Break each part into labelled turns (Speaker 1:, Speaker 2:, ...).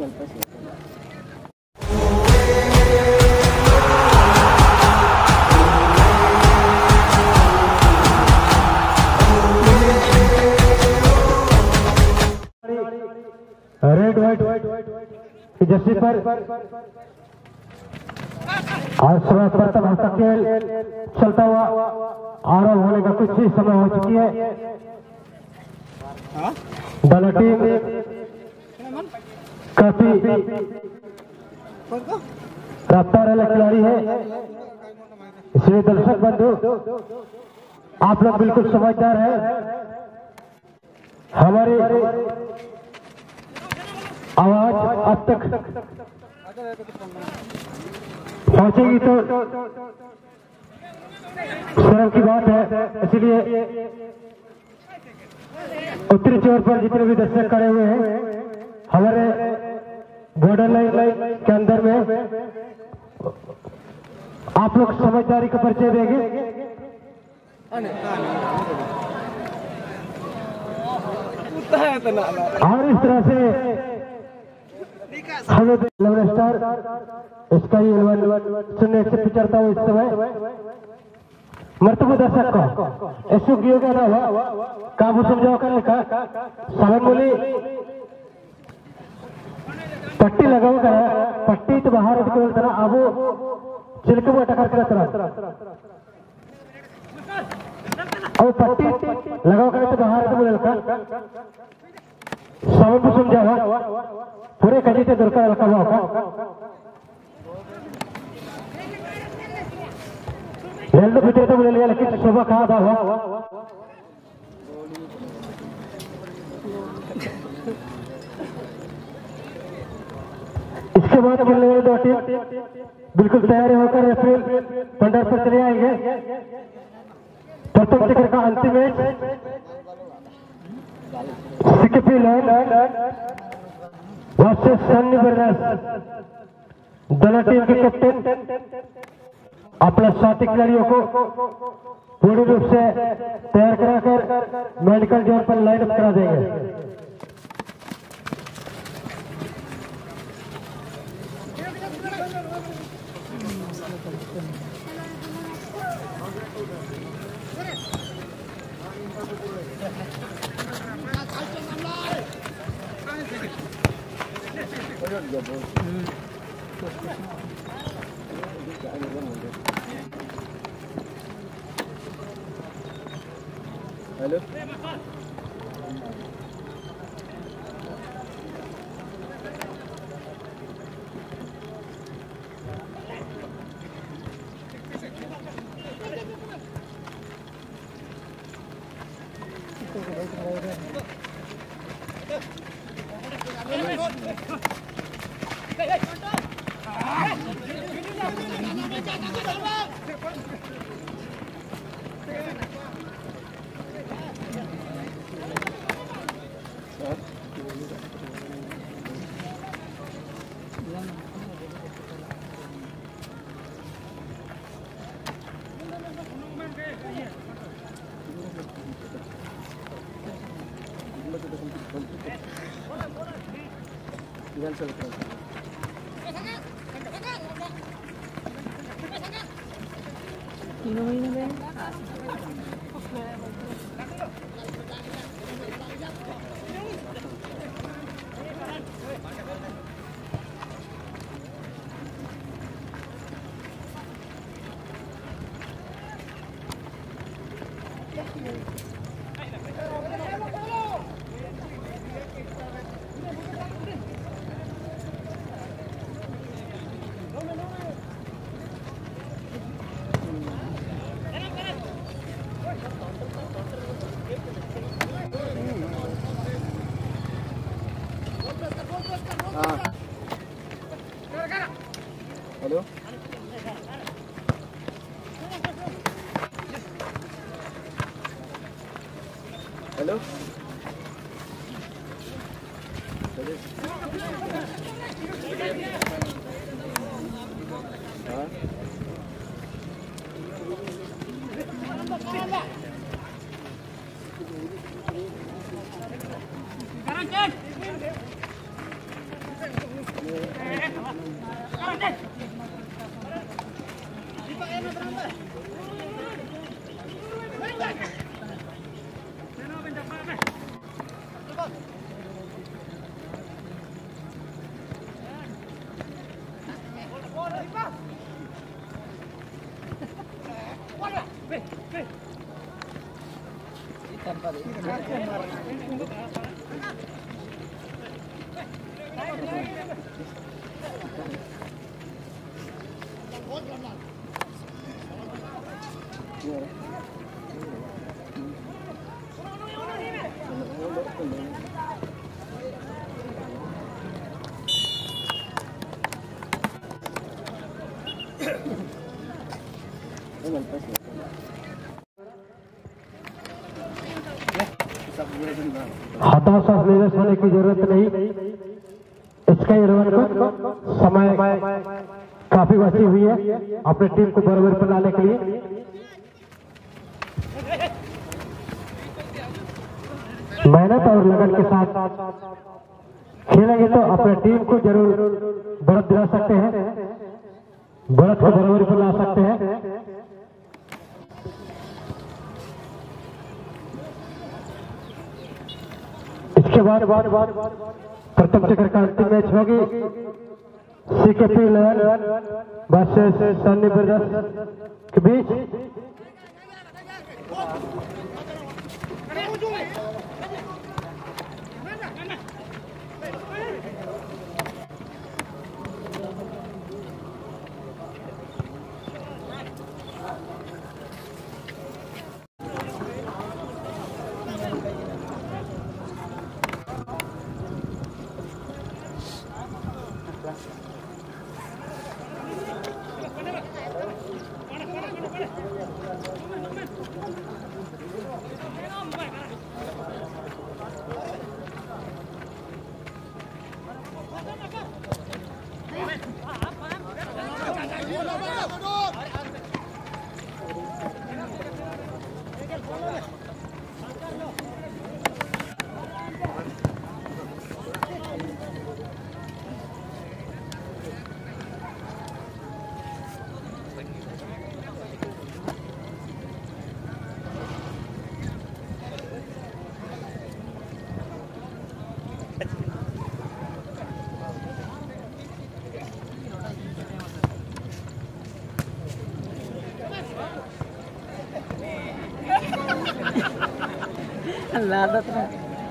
Speaker 1: Red white Jersey पर आज सुबह प्रथम हस्तखेल चलता हुआ आरंभ होने का कुछ ही समय हो चुकी है। दोनों टीम काफी रफ्तार वाले खिलाड़ी है, इसलिए दर्शक बंधु आप लोग बिल्कुल समझदार हैं। हमारी आवाज अब तक पहुंचेगी तो शर्म की बात है, इसलिए उत्तरी छोर पर जितने भी दर्शक खड़े हुए हैं हमारे बॉर्डर लाइन के अंदर में आप लोग समझदारी का परिचय देंगे। और इस तरह से हमें स्टार इसका ही सुनने से पिचरता हूँ इस समय मर्तबा दर्शक को ऐसा क्यों कहना हुआ काबू समझाओ करने का सावन बोली पट्टी लगाओ कर पट्टी तो बाहर तरह अब चिलके में टकर कर अब पट्टी लगाओ करे तो बाहर बोले का सावन को समझावा पूरे कजी से दरकार रखा हुआ का एल्डो भीतर तो बोले लेकिन शोभा कहाँ था हुआ इसके बाद खेलने वाले दो टीम बिल्कुल तैयार होकर रेफरी पंडर पर चले आएंगे। प्रथम शिखर का अंतिम मैच सिक्किपी लैंड वर्सेस सन्नी ब्रदर्स। दोनों टीम के कैप्टन अपने साथी खिलाड़ियों को पूर्ण रूप से तैयार कराकर मेडिकल जोन पर लाइन अप करा देंगे।
Speaker 2: हेलो हेलो हेलो
Speaker 1: हताश होने की जरूरत नहीं। इसका समय काफी बची हुई है अपने टीम को बराबर पर लाने के लिए। मेहनत और लगन के साथ खेलेंगे तो अपने टीम को जरूर बढ़त दिला सकते हैं, बढ़त को बराबर पर ला सकते हैं। इसके बाद प्रथम चक्र का अंतिम मैच होगी सीकेपी 11 वर्सेस सन्नी ब्रदर्स के बीच।
Speaker 3: लादत में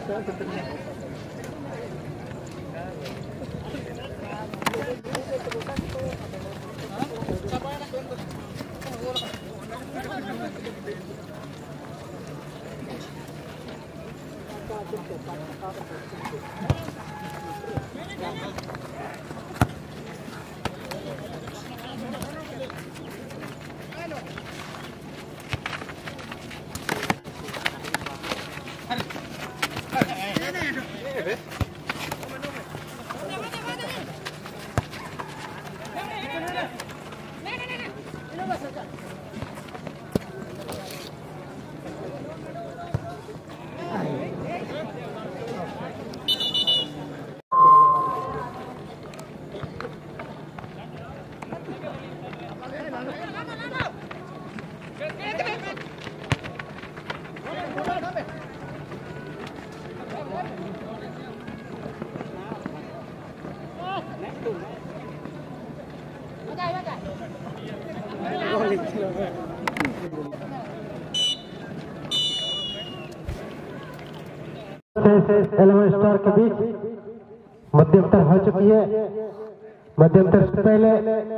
Speaker 1: एलेवन स्टार के बीच मध्यंतर हो चुकी है। मध्यंतर से पहले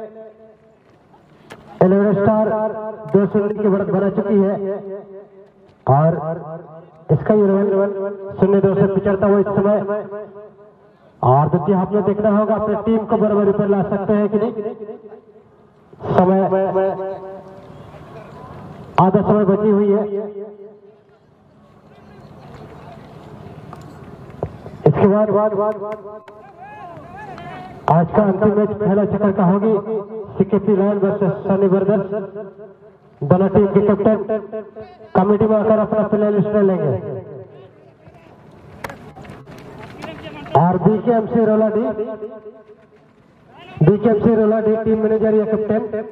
Speaker 1: एलेवन स्टार 2-0 की बढ़त बना चुकी है और इसका 0-2 से पिछड़ता हुआ इस समय। और द्वितीय आपने देखना होगा अपनी टीम को बराबरी पर ला सकते हैं कि नहीं। समय आधा समय बची हुई है। इसके बाद आज का अंतिम मैच पहला चक्कर का होगी सीकेपी 11 वर्सेस सन्नी ब्रदर्स। दोनों टीम के कैप्टन कमेटी में आकर अपना प्लेयर लिस्ट ले लेंगे। और बीकेएमसी रोला डी बीकेएमसी रोलाडी टीम मैनेजर या कैप्टन,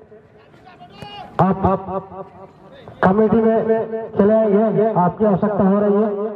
Speaker 1: आप कमेटी में चले आएंगे, आपकी आवश्यकता हो रही है।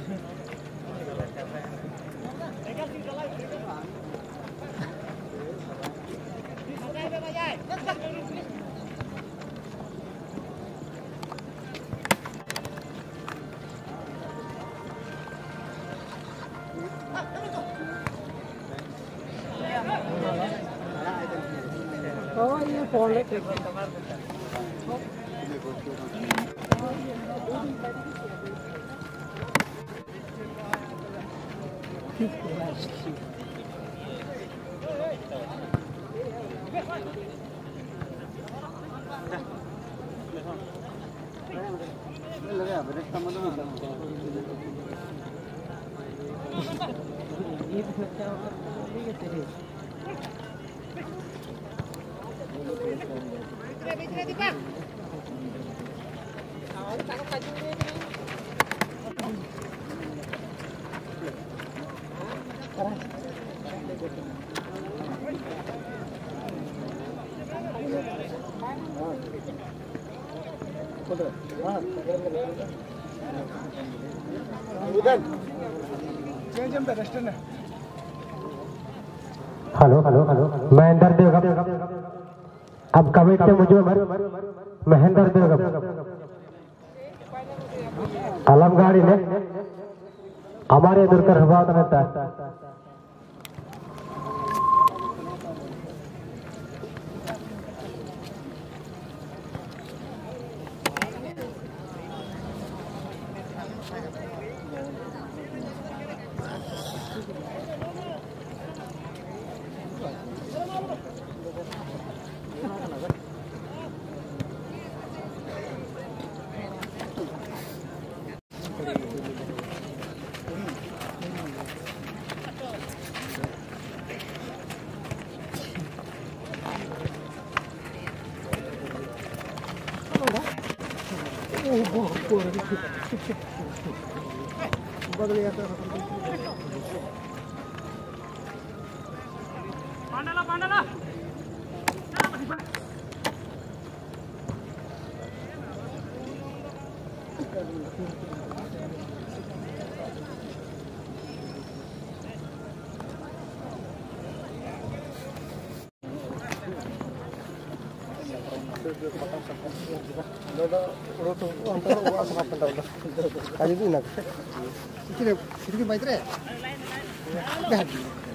Speaker 3: Oh, ये फोन लेके
Speaker 1: hello hello hello Mahendra Devgam अब कमिट के मुझे महेंद्र देवगम अलम गाड़ी ने हमारे दुर्कर हवा था
Speaker 3: बदल गया था पांडाला Kali ini nak. Sikit sikit baik tak? Dah.